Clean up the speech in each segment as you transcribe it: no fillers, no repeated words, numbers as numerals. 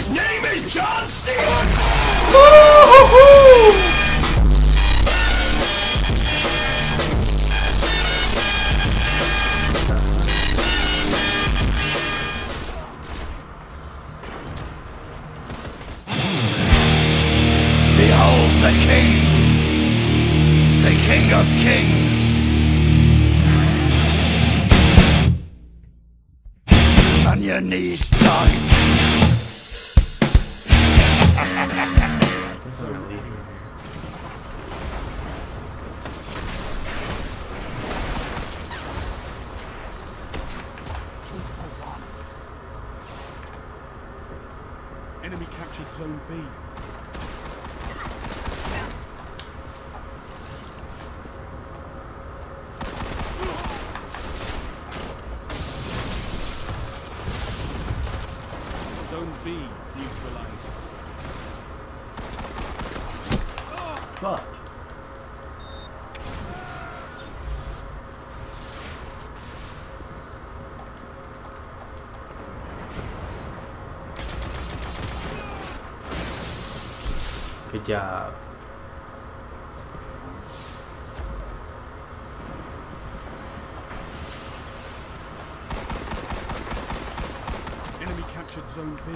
His name is John C. Behold the King of Kings. On your knees, dog. Enemy captured Zone B. Zone B neutralized. Fuck. Good job. Enemy captured Zone B.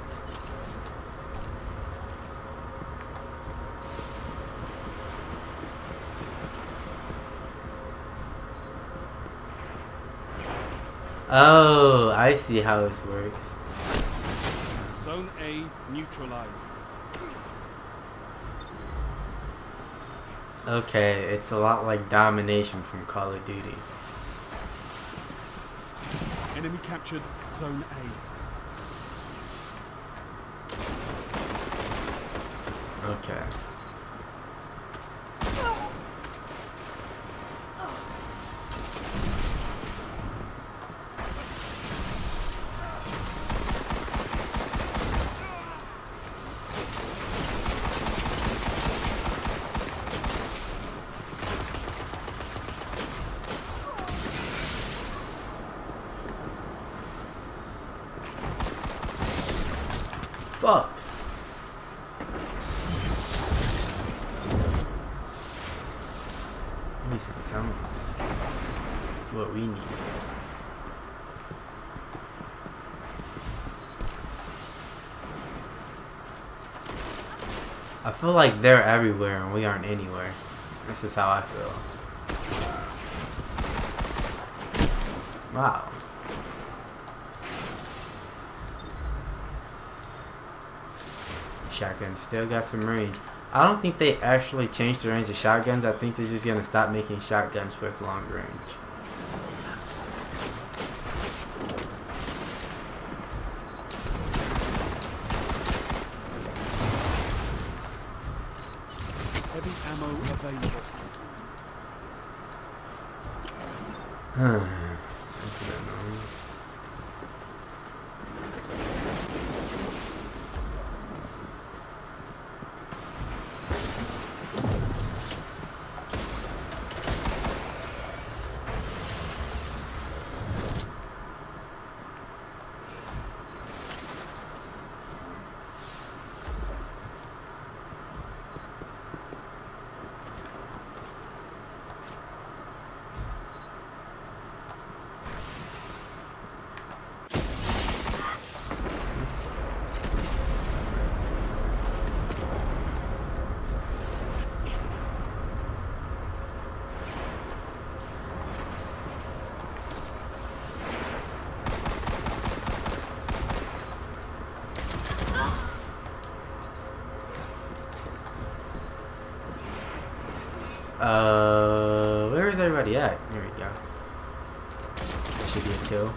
Oh, I see how this works. Zone A neutralized. Okay, it's a lot like domination from Call of Duty. Enemy captured Zone A. Okay. Fuck. Need some sound. What we need. I feel like they're everywhere and we aren't anywhere. This is how I feel. Wow. Shotgun still got some range. I don't think they actually changed the range of shotguns. I think they're just gonna stop making shotguns with long range. Heavy ammo available. That's a bit annoying. Where is everybody at? Here we go. That should be a kill.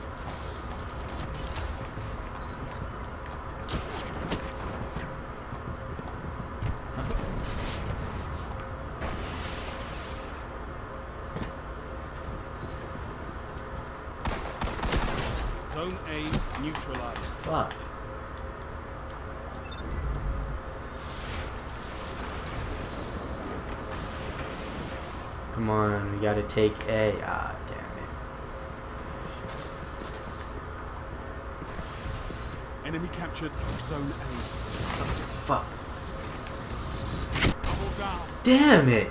Zone A neutralized. Fuck. Come on, we gotta take A. Ah, damn Enemy captured Zone A. Fuck. Double down. Damn it!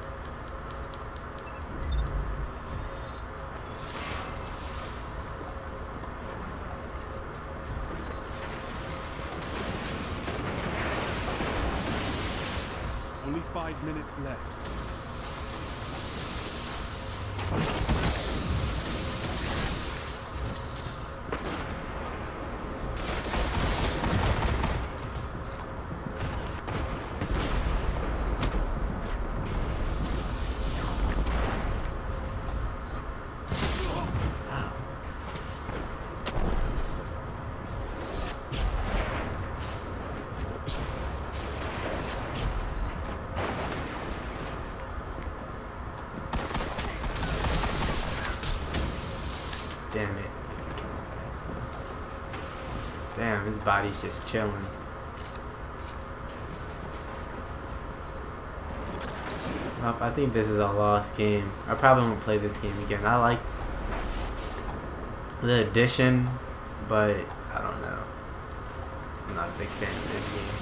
Only 5 minutes left. Damn it. Damn, his body's just chilling. Well, I think this is a lost game. I probably won't play this game again. I like the addition, but I don't know. I'm not a big fan of this game.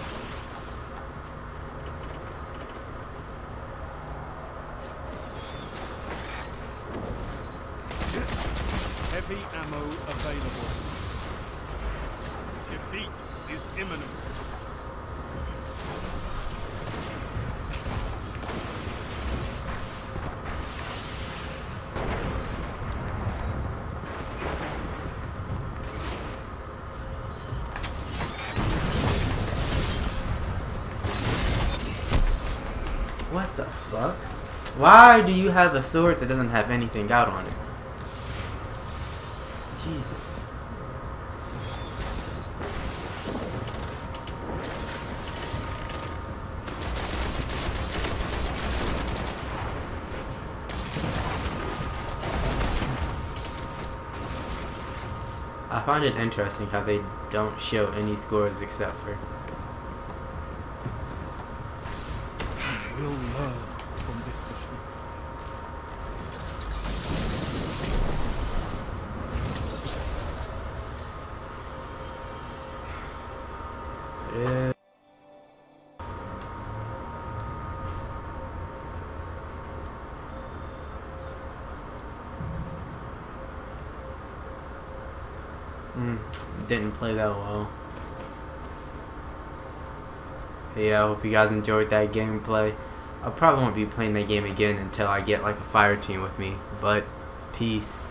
Heavy ammo available. Defeat is imminent. What the fuck? Why do you have a sword that doesn't have anything out on it? Jesus. I find it interesting how they don't show any scores except for... We'll learn from this defeat. Yeah. Didn't play that well. Yeah, I hope you guys enjoyed that gameplay. I probably won't be playing that game again until I get like a fire team with me. But peace.